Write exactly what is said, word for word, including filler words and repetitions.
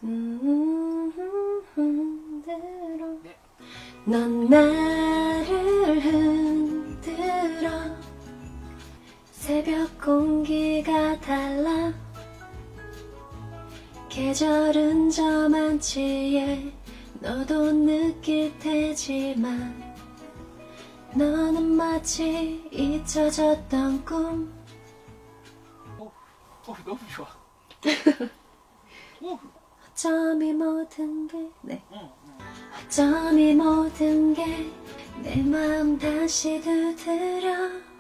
음, 흔들어. 네. 넌 나를 흔들어. 새벽 공기가 달라. 계절은 저만치에 너도 느낄 테지만 너는 마치 잊혀졌던 꿈. 오, 오 너무 좋아. 오. 어쩜 이 모든 게 네. 응, 응. 어쩜 이 모든 게 내 마음 다시 두드려